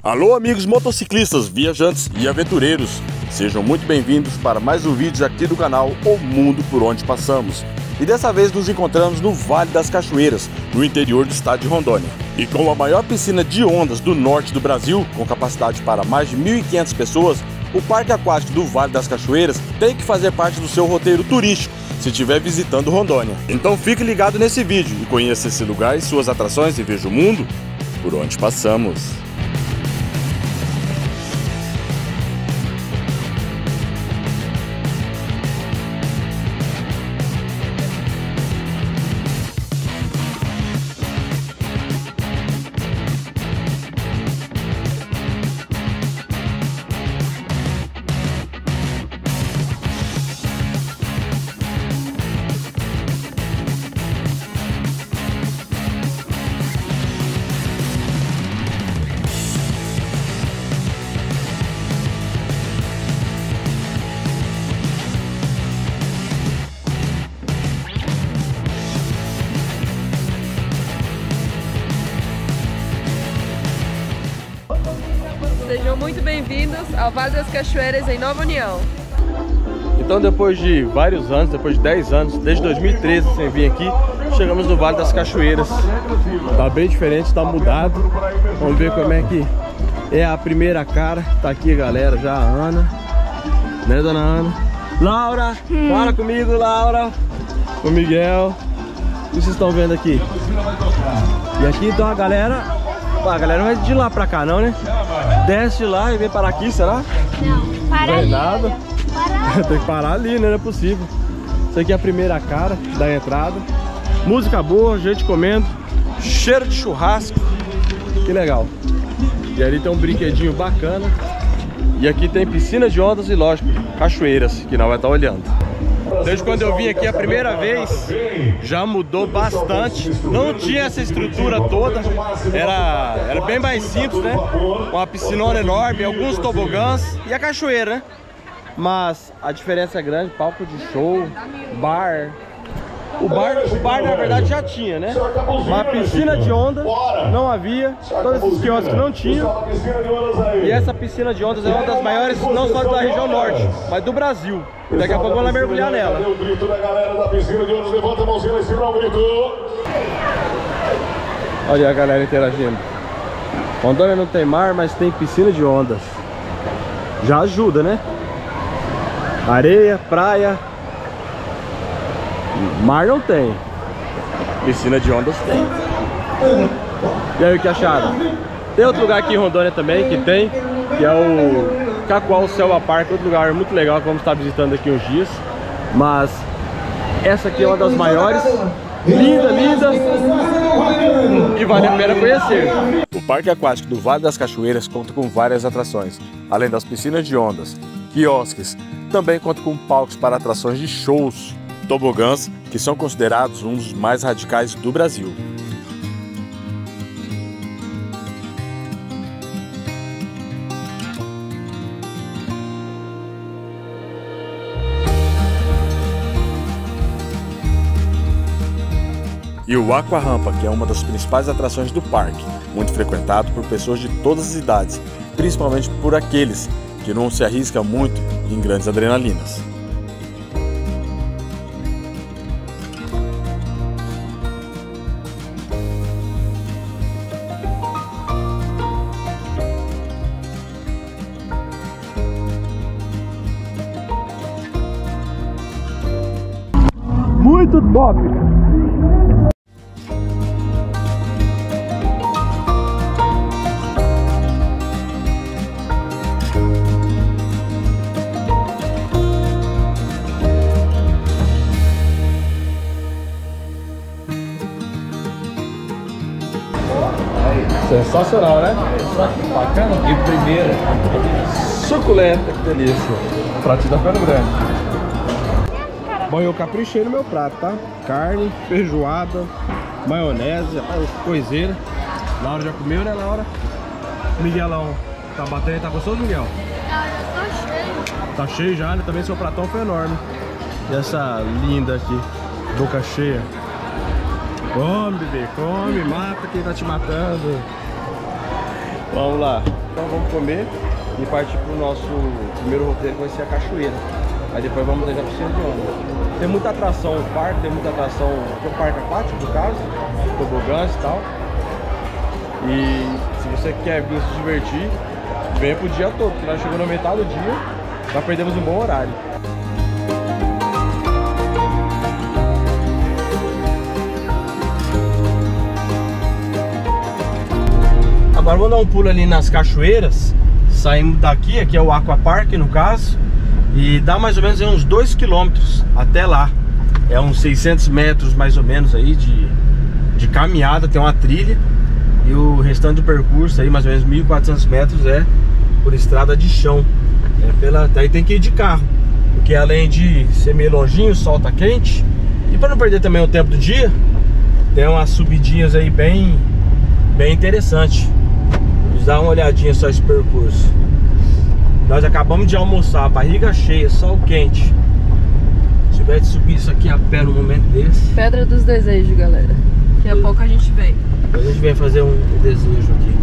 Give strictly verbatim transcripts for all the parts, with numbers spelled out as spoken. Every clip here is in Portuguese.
Alô amigos motociclistas, viajantes e aventureiros, sejam muito bem-vindos para mais um vídeo aqui do canal O Mundo por Onde Passamos. E dessa vez nos encontramos no Vale das Cachoeiras, no interior do estado de Rondônia. E com a maior piscina de ondas do norte do Brasil, com capacidade para mais de mil e quinhentas pessoas, o Parque Aquático do Vale das Cachoeiras tem que fazer parte do seu roteiro turístico, se estiver visitando Rondônia. Então fique ligado nesse vídeo e conheça esse lugar e suas atrações e veja o mundo por onde passamos. Sejam muito bem-vindos ao Vale das Cachoeiras em Nova União. Então, depois de vários anos, depois de dez anos, desde dois mil e treze sem vir aqui, chegamos no Vale das Cachoeiras. Tá bem diferente, tá mudado. Vamos ver como é que é a primeira cara. Tá aqui, galera, já a Ana, né, dona Ana? Laura, hum. Fala comigo, Laura. O Miguel. O que vocês estão vendo aqui? E aqui então a galera... A galera não vai de lá pra cá não, né? Desce lá e vem parar aqui, será? Não, para ali. Nada. Tem que parar ali, né? Não é possível. Isso aqui é a primeira cara da entrada. Música boa, gente comendo. Cheiro de churrasco. Que legal. E ali tem um brinquedinho bacana. E aqui tem piscina de ondas e, lógico, cachoeiras, que nós vai estar olhando. Desde quando eu vim aqui a primeira vez, já mudou bastante. Não tinha essa estrutura toda. Era, era bem mais simples, né? Uma piscinona enorme, alguns tobogãs e a cachoeira, né? Mas a diferença é grande, palco de show, bar. O bar, o bar na verdade já tinha, né? Uma piscina de onda não havia, todos esses quiosques não tinham. E essa piscina de ondas é uma das maiores, não só da região norte, mas do Brasil. E daqui a pouco vamos lá mergulhar nela. Olha a galera interagindo. Rondônia não tem mar, mas tem piscina de ondas. Já ajuda, né? Areia, praia. Mar não tem. Piscina de ondas tem. E aí, o que acharam? Tem outro lugar aqui em Rondônia também que tem, que é o Cacoal Selva Park, outro lugar muito legal que vamos estar visitando aqui uns dias. Mas essa aqui é uma das maiores. Linda, linda. E vale a pena conhecer. O Parque Aquático do Vale das Cachoeiras conta com várias atrações, além das piscinas de ondas, quiosques, também conta com palcos para atrações de shows, tobogãs, que são considerados um dos mais radicais do Brasil. E o Aqua Rampa, que é uma das principais atrações do parque, muito frequentado por pessoas de todas as idades, principalmente por aqueles que não se arriscam muito em grandes adrenalinas. Muito top! Sensacional, né? Bacana. E primeira. Suculenta, que delícia. O prato tá ficando grande. Bom, eu caprichei no meu prato, tá? Carne, feijoada, maionese, coiseira. Laura já comeu, né, Laura? Miguelão, tá batendo, tá gostoso, Miguel? Não, eu tô cheio. Tá cheio já, né? Também seu pratão foi enorme. E essa linda aqui, boca cheia. Come, bebê, come, mata quem tá te matando. Vamos lá. Então vamos comer e partir pro nosso primeiro roteiro, que vai ser a cachoeira. Aí depois vamos deixar pro centro de onda. Tem muita atração no parque, tem muita atração, tem um parque aquático no caso, tobogãs e tal. E se você quer vir se divertir, venha pro dia todo, porque nós chegamos na metade do dia, já perdemos um bom horário. Agora vamos dar um pulo ali nas cachoeiras. Saímos daqui, aqui é o Aquapark no caso, e dá mais ou menos aí, uns dois quilômetros até lá. É uns seiscentos metros mais ou menos aí de, de caminhada, tem uma trilha. E o restante do percurso aí, mais ou menos mil e quatrocentos metros, é por estrada de chão. É pela, daí tem que ir de carro, porque além de ser meio longinho, o sol tá quente. E para não perder também o tempo do dia, tem umas subidinhas aí bem, bem interessante. Vamos dar uma olhadinha só esse percurso. Nós acabamos de almoçar, barriga cheia, sol quente. Se tiver de subir isso aqui a pé no momento desse. Pedra dos Desejos, galera. Daqui a pouco a gente vem. A gente vem fazer um, um desejo aqui.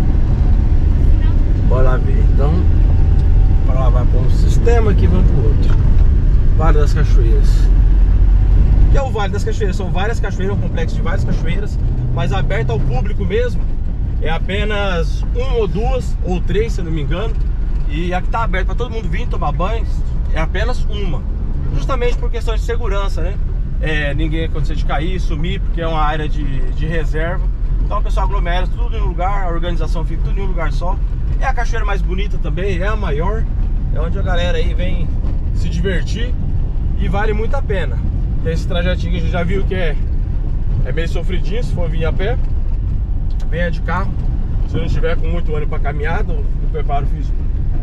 Bora lá ver. Então, para lá vai para um sistema aqui, vamos para o outro. Vale das Cachoeiras. O que é o Vale das Cachoeiras? São várias cachoeiras, um complexo de várias cachoeiras, mas aberto ao público mesmo. É apenas uma ou duas, ou três, se eu não me engano. E a que está aberta para todo mundo vir tomar banho é apenas uma. Justamente por questão de segurança, né? É, ninguém acontecer de cair, sumir, porque é uma área de, de reserva. Então o pessoal aglomera tudo em um lugar, a organização fica tudo em um lugar só. É a cachoeira mais bonita também, é a maior. É onde a galera aí vem se divertir e vale muito a pena. Tem esse trajetinho que a gente já viu que é, é meio sofridinho se for vir a pé. Venha de carro, se não estiver com muito ânimo para caminhada, o preparo físico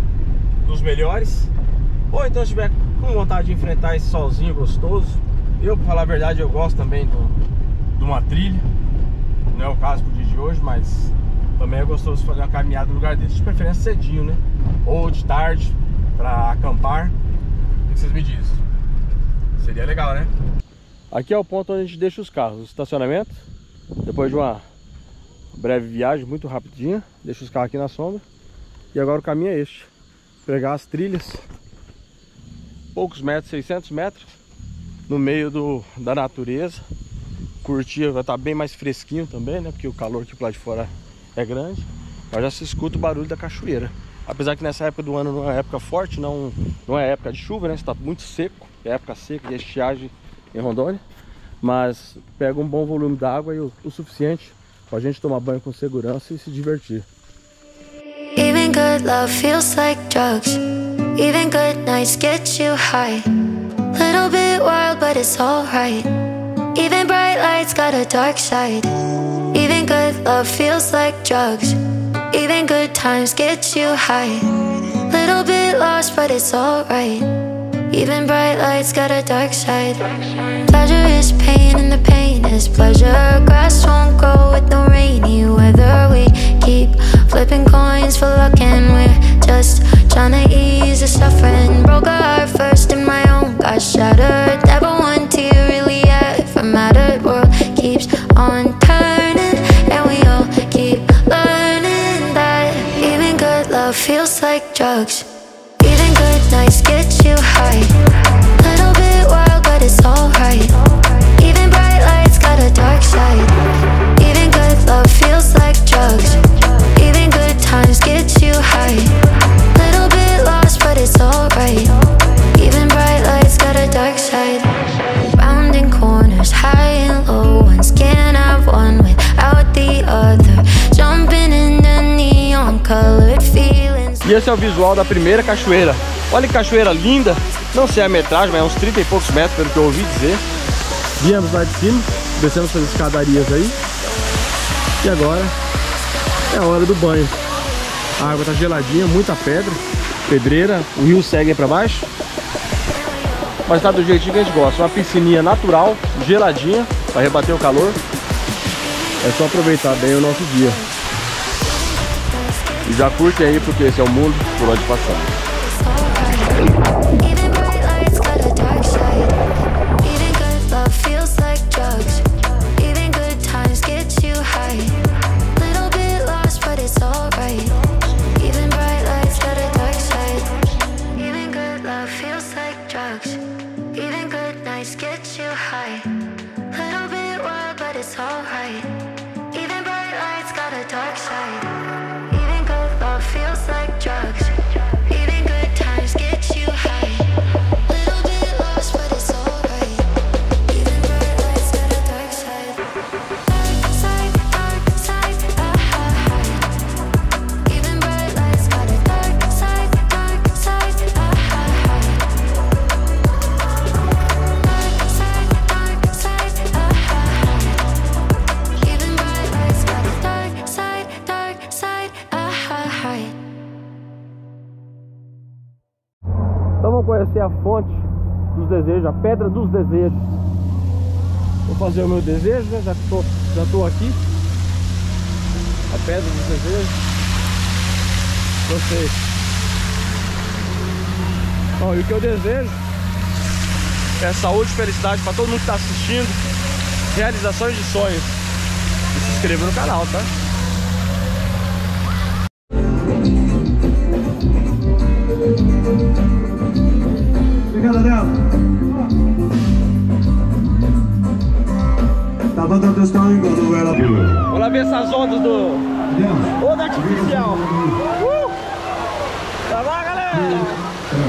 dos melhores. Ou então se estiver com vontade de enfrentar esse solzinho gostoso. Eu, pra falar a verdade, eu gosto também do, de uma trilha. Não é o caso pro dia de hoje, mas também é gostoso fazer uma caminhada no lugar desse. De preferência cedinho, né? Ou de tarde, pra acampar. O que vocês me dizem? Seria legal, né? Aqui é o ponto onde a gente deixa os carros, o estacionamento. Depois de uma breve viagem, muito rapidinha, deixa os carros aqui na sombra. E agora o caminho é este. Pegar as trilhas, poucos metros, seiscentos metros, no meio do, da natureza. Curtir, vai estar bem mais fresquinho também, né? Porque o calor aqui lá de fora é grande. Mas já se escuta o barulho da cachoeira. Apesar que nessa época do ano não é época forte, não, não é época de chuva, né? Está muito seco, é época seca de estiagem em Rondônia. Mas pega um bom volume d'água e o, o suficiente pra gente tomar banho com segurança e se divertir. Even good love feels like drugs. Even good nights get you high. Little bit wild, but it's alright. Even bright lights got a dark side. Even good love feels like drugs. Even good times get you high. Little bit lost, but it's alright. Even bright lights got a dark side. Pleasure is pain and the pain is pleasure. Grass won't grow with the rainy weather. We keep flipping coins for luck and we're just trying to ease the suffering. Broke a heart first and my own got shattered. Never one tear really ever mattered. World keeps on turning and we all keep learning that even good love feels like drugs. Even good nights get you high. Little bit wild, but it's alright. Even bright lights got a dark side. Even good love feels like drugs. Even good times get you high. Little bit lost, but it's alright. Even bright lights got a dark side. Rounding corners, high and low ones. Can't have one without the other. Jumping in the neon colored feelings. E esse é o visual da primeira cachoeira. Olha que cachoeira linda. Não sei a metragem, mas é uns trinta e poucos metros, pelo que eu ouvi dizer. Viemos lá de cima, descemos pelas escadarias aí. E agora é a hora do banho. A água tá geladinha, muita pedra, pedreira, o rio segue aí pra baixo. Mas tá do jeitinho que a gente gosta. Uma piscininha natural, geladinha, para rebater o calor. É só aproveitar bem o nosso dia. E já curte aí, porque esse é o mundo por onde passamos. Even bright lights got a dark side. Even good love feels like drugs. Even good times get you high. Little bit lost, but it's alright. Even bright vamos conhecer a fonte dos desejos, a pedra dos desejos. Vou fazer o meu desejo, né? Já tô, já tô aqui. A pedra dos desejos. Gostei. Bom, e o que eu desejo é saúde e felicidade para todo mundo que está assistindo, realizações de sonhos. E se inscreva no canal, tá? Obrigado, Adel. Tava dando questão enquanto ela viu. Vamos lá ver essas ondas do onda artificial. Uh! Tá lá, galera!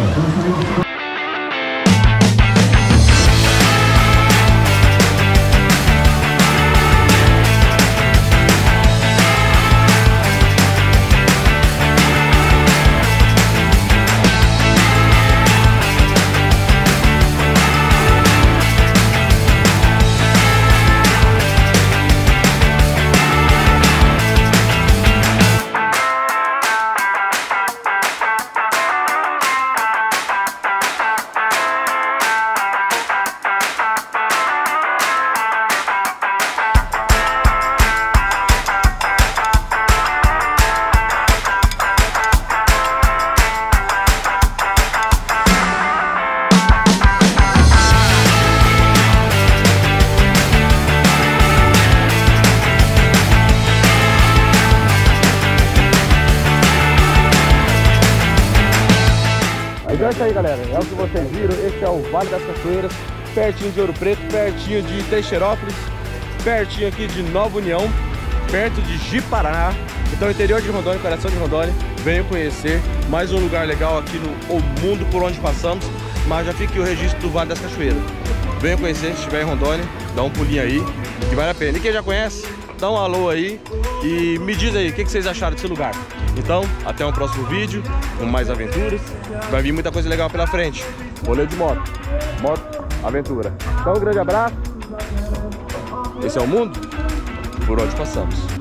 Então é isso aí, galera, é o que vocês viram. Esse é o Vale das Cachoeiras, pertinho de Ouro Preto, pertinho de Teixeirópolis, pertinho aqui de Nova União, perto de Ji-Paraná. Então interior de Rondônia, coração de Rondônia, venham conhecer mais um lugar legal aqui no o mundo por onde passamos. Mas já fica aqui o registro do Vale das Cachoeiras. Venham conhecer, se estiver em Rondônia, dá um pulinho aí, que vale a pena. E quem já conhece, dá um alô aí e me diz aí o que vocês acharam desse lugar. Então, até um próximo vídeo, com mais aventuras. Vai vir muita coisa legal pela frente. Rolê de moto, moto, aventura. Então, um grande abraço. Esse é o mundo por onde passamos.